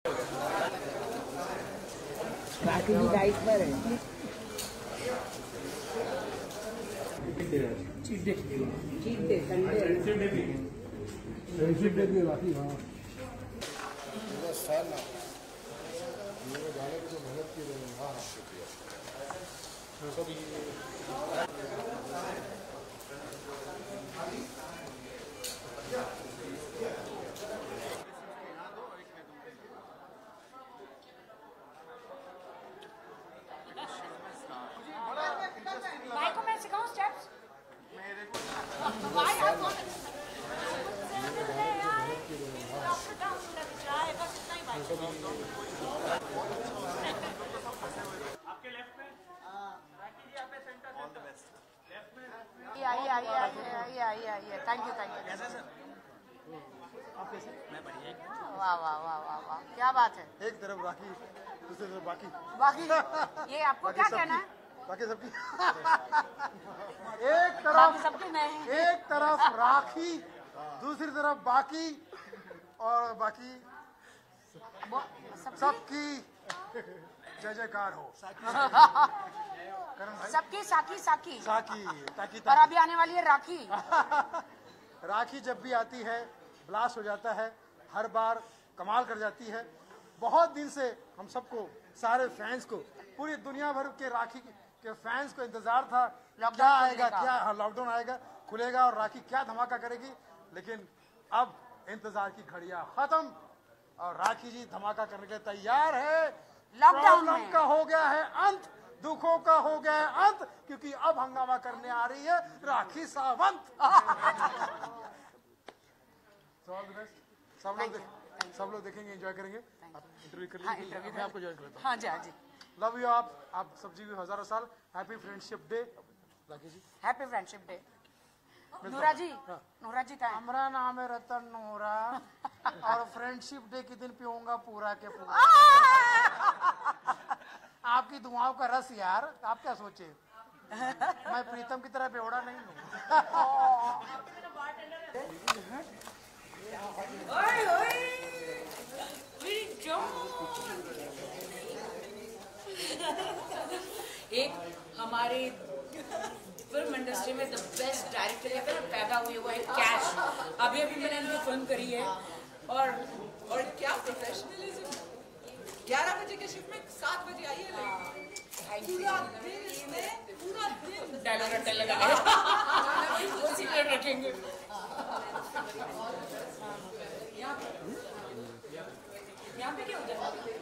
राखी भी डाइट पर है। चीट डे संडे भी राखी। हाँ मेरे गाने की जो मेहनत की रही है। हाँ शुक्रिया। भाई को मैं सिखाऊं स्टेप्स? आपके लेफ्ट में राखी जी, आपके centre all the best. Left में आइए। Thank you. कैसे सर? आप कैसे? मैं बढ़िया। वाह वाह वाह वाह वाह, क्या बात है। एक तरफ राखी, दूसरी तरफ बाकी ये आपको क्या कहना है? बाकी सबकी एक तरफ सबके मैं एक तरफ राखी, दूसरी तरफ बाकी, और बाकी सबकी जय जयकार हो। सबकी साकी साकी ताकि और अभी आने वाली है राखी। राखी जब भी आती है ब्लास्ट हो जाता है, हर बार कमाल कर जाती है। बहुत दिन से हम सबको, सारे फैंस को, पूरी दुनिया भर के राखी के फैंस को इंतजार था क्या आएगा, क्या लॉकडाउन आएगा, खुलेगा और राखी क्या धमाका करेगी। लेकिन अब इंतजार की घड़ियां खत्म और राखी जी धमाका करने के लिए तैयार है। लॉकडाउन का हो गया है अंत, दुखों का हो गया है अंत, क्योंकि अब हंगामा करने आ रही है राखी सावंत। सब लोग देखेंगे, एंजॉय करेंगे। आप इंटरव्यू कर लीजिए, मैं आपको ज्वाइन करता हूँ। हाँ जी। लव यू आप सब जी भी हजारों साल। Happy friendship day Rakhi ji. Happy friendship day. Noora ji था। हमारा नाम है रतन नूरा और फ्रेंडशिप डे के दिन पीऊंगा पूरा के पूरा। आपकी दुआओं का रस यार, आप क्या सोचे, मैं प्रीतम की तरह बेवड़ा नहीं हूँ। एक हमारे फिल्म इंडस्ट्री में द बेस्ट डायरेक्टर के तरह पैदा हुए हुआ है कैश। अभी मैंने इनकी फिल्म करी है और क्या प्रोफेशनलिज्म। 11 बजे के शिफ्ट में 7 बजे आइए। पूरा दिन डायलॉग रखेंगे। यहाँ पे क्या हो जाता है?